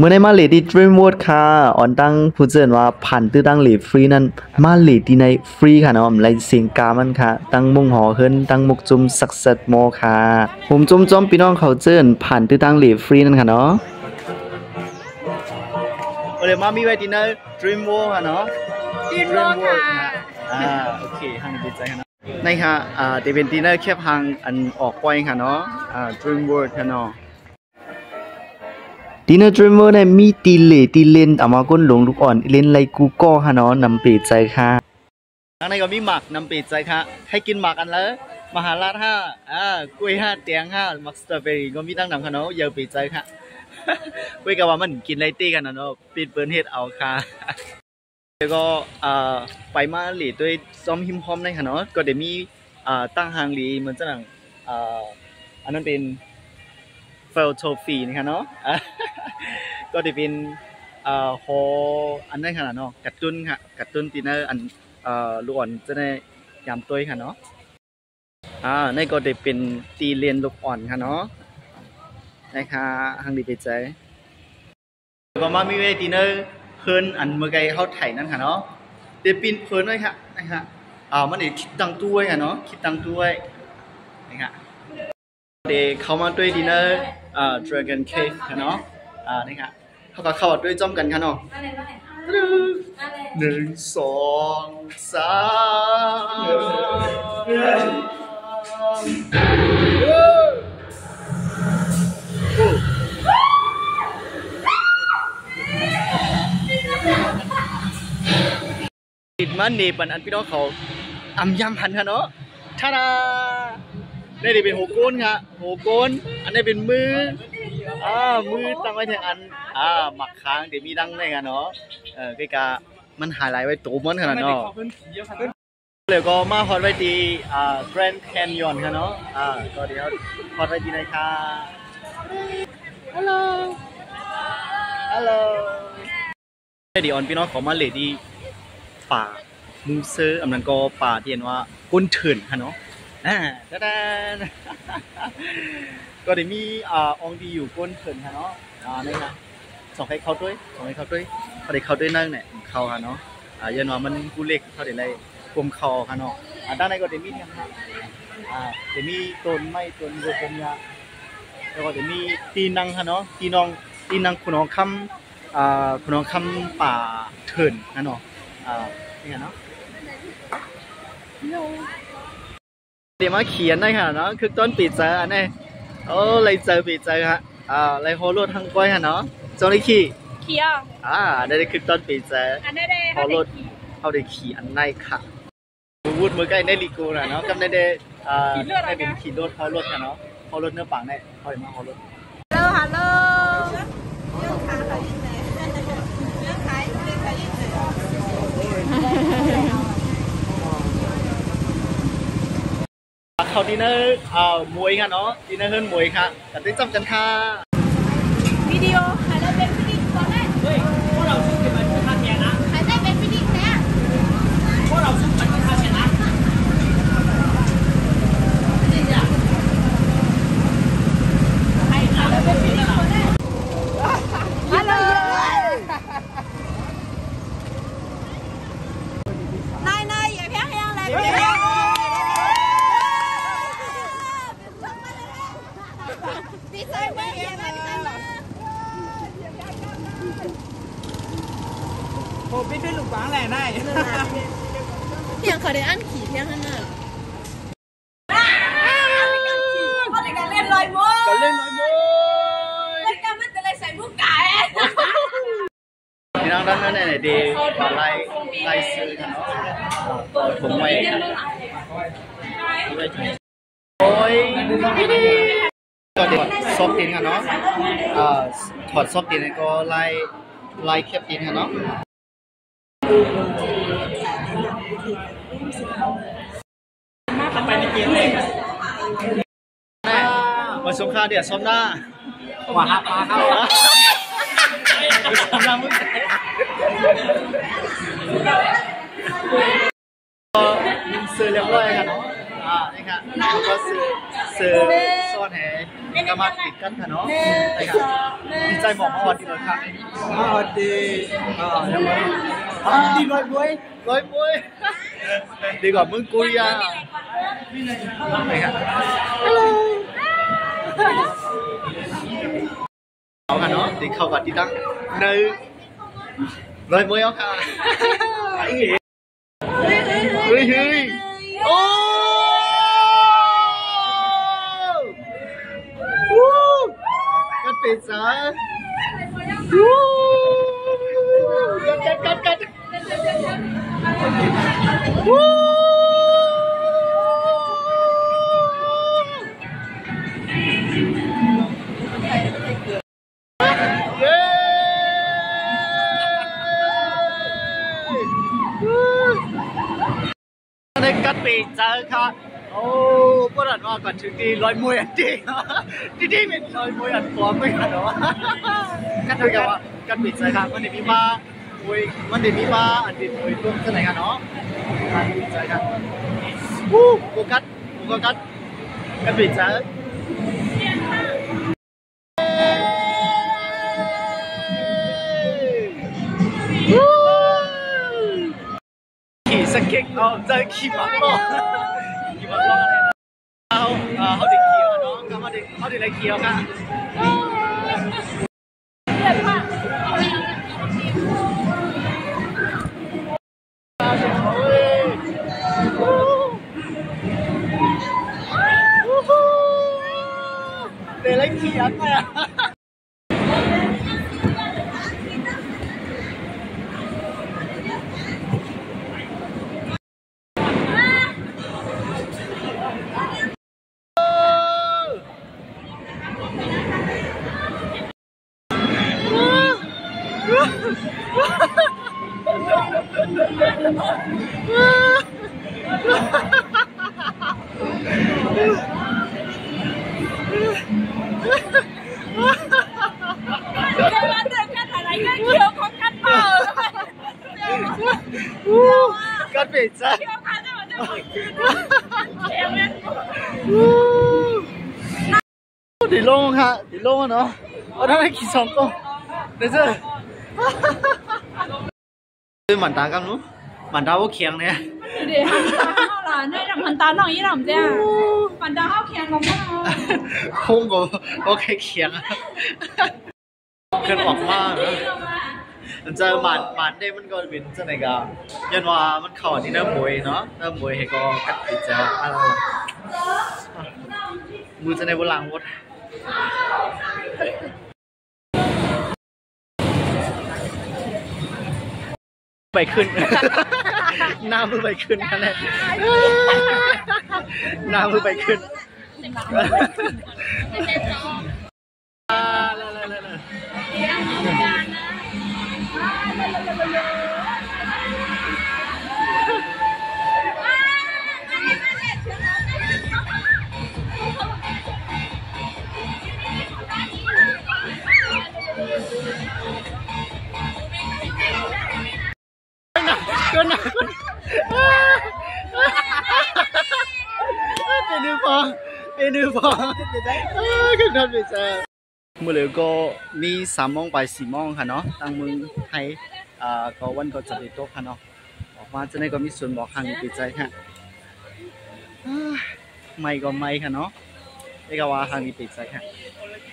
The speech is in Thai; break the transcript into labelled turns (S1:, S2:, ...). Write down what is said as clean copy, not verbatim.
S1: มื่อในมาเลที่ Dreamworld ค่ะออนตั้งผู้เจนว่าผ่านตื้อตั้งเลฟรีนั้นมาเลที่ในฟรีค่ะเนาะไลเสียงกามันค่ะตั้งมุงหอขึ้นตั้งมุกจุ่มสักเซตโมค่ะผมจุ่มจอมพี่น้องเขาเจนผ่านตื้อตั้งเลฟรีนั่นค่ะเนาะเดี๋ยวมามีไว้ที่ใน Dreamworld ค่ะเนาะ
S2: Dreamworld ค่ะ
S1: โอเคทางดีใจค่ะเนาะในค่ะจะเป็นที่ในแคบทางอันออกไปค่ะเนาะDreamworld ค่ะเนาะดีน Dreamer เนี่ยมีตีเลนเอามาก้นหลงลูกอ่อนเลนไรกูก็ฮะเนาะนำเปรตใจค่ะข้างในก็มีหมักนำเปรตใจค่ะให้กินหมักกันแล้วมหาราช5กล้วย5เตียง5หมักสตรอเบอรี่ก็มีตั้งนำค่ะเนาะเยอะเปรตใจค่ะกล้วยกับว่ามันกินไรตี้กันเนาะปิดเปิ้นเฮ็ดเอาค่ะแล้วก็ไปมาหลีด้วยซ้อมหิมพร้อมในค่ะเนาะก็เดี๋ยวมีตั้งหางหลีเหมือนจะหนังอันนั้นเป็นเฟลโทฟีนะครับเนาะก็จะเป็นโฮอันนั้นขนาดเนาะกัดตุ้นค่ะกัดตุ้นตีนอันลูกอ่อนจะได้ยำตัวค่ะเนาะนี่ก็จะเป็นตีเลียนลูกอ่อนค่ะเนาะนะคะทางดีใจก็มามีเวทีเนอร์เพิ่นอันเมื่อไงเขาไถ่นั่นค่ะเนาะเดี๋ยวปีนเพิ่นด้วยค่ะนะคะมันเดี๋ยวคิดตังตัวค่ะเนาะคิดตังตัวนะคะเดี๋ยวเข้ามาด้วยดินเนอร์Dragon Cave ค่ะเนาะนี่ค่ะเขาก็เข้าด้วยจ้อมกันค่ะเนาะ1 2 3ติดมันนี่ปันอันพี่น้องเขายำพันค่ะเนาะท่าดานี่เป็นหัวโกนค่ะหัวโกนอันนี้เป็นมือมือตั้งไว้แทนอันหมักค้างเดี๋ยวมีดังได้กันเนาะใกล้กะมันหายไหลไว้ตัวมันขนาดเนาะเลยก็มาฮอตไว้ที่Grand Canyon ค่ะเนาะก็เดี๋ยวฮอตไว้ที่ไหนค่ะฮัลโหลเดี๋ยวออนพี่น้องขอมาเลยที่ป่ามูเซอร์อันนั้นก็ป่าที่เห็นว่าก้นเถื่อนค่ะเนาะก็เดี๋ยวมีองดีอยู่ก้นเถินค่ะเนาะนี่ค่ะส่งให้เขาด้วยเขาได้เขาด้วยนั่งเนี่ยเขาค่ะเนาะยันว่ามันกูเล็กเขาเดี๋ยวอะไรกลมเขาค่ะเนาะด้านในก็เดี๋ยวมีเนี่ยค่ะเดี๋ยวมีต้นไม้ต้นโรคมยาแล้วก็เดี๋ยวมีตีนังค่ะเนาะตีนังคุณน้องคำป่าเถินค่ะเนาะนี่ค่ะเนาะเดี๋ยวมาเขียนได้ค่ะเนาะคือต้นปีเจออันนี้เลยเจอปีเจอฮะเลยโฮโลทั้งก้อยฮะเนาะจงได้ขี่ได้คือต้นปีเจอโฮโลเขาได้ขี่อันไหนค่ะวูดมือใกล้ได้ลีกูนะเนาะกับได้เป็นขี่รถโฮโลค่ะเนาะโฮโลเนื้อปังได้เขาเห็นมาโฮโล
S2: ฮัลโหล
S1: เขาดินเนอร์มวยค่ะเนาะดินเนอร์เฮิร์นมวยค่ะแต่ได้จำกันค่ะ
S2: วิดีโอใครได้เป็นพิธีตอนแรกเฮ้ยพวกเราชุดเป็นมันท่าเทียนะใครได้เป็นพิธีแท้พวกเราชุดเป็นท่าเทียนะใครได้เป็นพิธีตอนแรกฮัลโหลนายอย่าเพี้ยนยังเลยพี่ใส่ไม่เห็นพี่ใส่มาโอ้พี่ด้วยลูกบางแหล่ได้เพียงเขาได้อันขี่เพียงข้างหน้าเขาเลยการเล่นลอยม้วนเล่นการมันจะเลยใส่บุกไก่
S1: ที่นั่งด้านนั้นเนี่ยดีมาไล่ซื้อกันเนาะถุงไว้โอ้ยก็เดี๋ยวซอฟตีนกันเนาะถอดซอฟตีนก็ไล่แคบตีนกันเนาะทำไปในเกมเลยมาสงครามเดี๋ยวซ้อมหน้าว่าฮับมาเข้าซ้อมหน้ามึงก็ซื้อเรียบร้อยกันเนาะนี่ค่ะแล้วก็ซื้อซออนแห่ก็มาติดกันค่ะเนาะใช่ครับดีใจหมอกมาวันดีเลยครับมาวันดียังไงดีร้อยบุ้ยดีกว่ามึงกุยอ่ะใช่ครับฮัลโหลเอาค่ะเนาะติดเข้ากับที่ตั้งในร้อยบุ้ยเอาค่ะเฮ้ยโอ้กันเป็ดซะกันในกัดปีเจอค่ะโอ้ปวดหัวก่อนถึงดีร้อยมวยอันดีที่เป็นร้อยมวยอันตัวไม่ขนาดว่ากันถึงกับว่ากัดปีเจอค่ะมันเดี๋ยวมีมาโอ้ยมันเดี๋ยวมีมาอันดีโอ้ยร่วมเท่าไหร่กันเนาะกัดปีเจอค่ะโฟกัสกัดปีเจอขี่สเก็ตเอาจะขี่ม้าล้ออะไรนะเขาเด็กขี่เนาะเขาเด็กอะไรขี่ค่ะ
S2: เรียกว่า
S1: เด็กอะไรขี่อ่ะกัดเป็ดจ้ะดีลงค่ะดีลงเนาะเอาได้ขี่สองตัวเดี๋ยวจะคือหมันตากันนู้หมันตาว่าเคียงเนี่ย
S2: เดี๋ยวเอาล่ะในมันตาหน่อยยี่หล่ำจ้ะมันตาเข้าเคียงของพวกเรา
S1: คงก็แค่เคียงเกินออกมากนะเจอหมันได้มันก็เป็นจะไหนกันยันว่ามันเข้าที่เนื้อมวยเนาะเนื้อมวยให้ก็กัดติดใจอะไรมือจะในโบราณวัดไปขึ้นหน้ามือไปขึ้นนั่นแหละหน้ามือไปขึ้นก็หนักเป็นดูพอก็นั่นไปจ้ะเมื่อเหลือก็มี3 โมงไป4 โมงค่ะเนาะทางเมืองไทยก็วันก็จะได้โต๊ะค่ะเนาะออกมาจะได้ก็มีส่วนบอกทางติดใจค่ะไม่ก็ไม่ค่ะเนาะได้ก็ว่าทางนี้ติดใจค่ะ